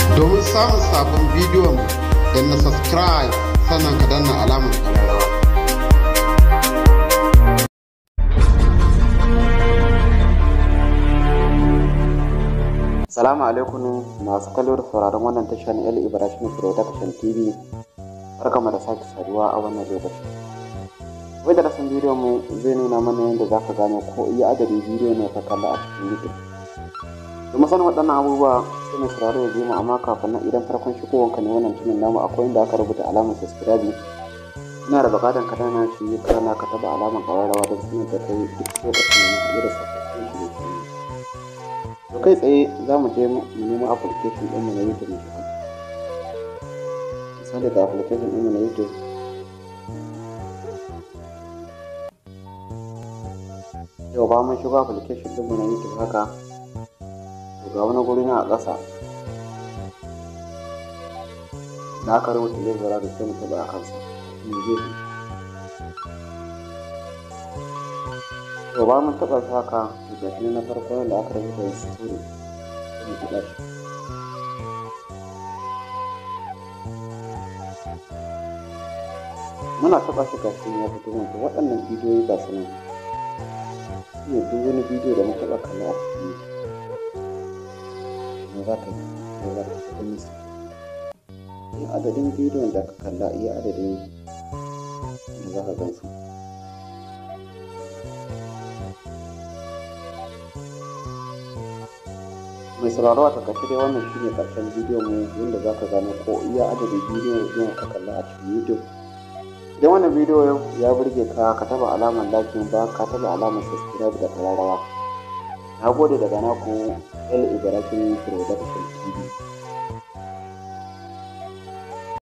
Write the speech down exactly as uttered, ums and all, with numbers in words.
Domin samun sabon bidiyon da na subscribe sannan ka danna alamar ƙararrawa. Assalamu alaikum masu kallo da sauraron wannan tashar El Ibrahim Production T V. Barkamu da sake saduwa a wannan lokaci. Wai darasin bidiyon mu zai nuna mana yadda za ka gane ko iya adadin bidiyo ne ka kalla a cikin YouTube. Domin sanin waɗannan abubuwa sai mai sauraro ya biyo mu, amma kafin nan idan farkon shigowanka ne wannan channel namu akwai inda aka rubuta alamar subscribe. Ina da buƙatar ka danna shi kana ka taɓa alamar ƙararrawa don sanar da kai duk lokacin da muke da sabbin shirye-shirye. To kai tsaye za mu je mu nemo application ɗinmu na YouTube mu shiga. Misali da application ɗinmu na YouTube. Yau ba mun shiga application ɗinmu na YouTube haka. To ga wani guri na a ƙasa da aka rubuta lebura da sai mu taɓa a kansa. Mu je. To ba mun taɓa shi haka, ga shi na farko da aka rubuta story sai mu taɓa shi. Muna taɓa shi ga shi ya fito mana. Waɗannan bidiyoyi ga su nan. Shi ne duk wani bidiyo da muka taɓa kalla a cikin YouTube. Me za ka yi? Me za ka yi? Nisa. Iya adadin bidiyon da ka kalla, iya adadin da za ka gan su. Mai sauraro a takaice dai wannan shine karshen bidiyon mu yadda za ka gano ko iya adadin bidiyo ne ka kalla a cikin YouTube. Idan wannan bidiyo ya burge ka, ka taba alamar like, ba ka taba alamar subscribe da ƙararrawa. Na gode daga naku El Ibrahim Production.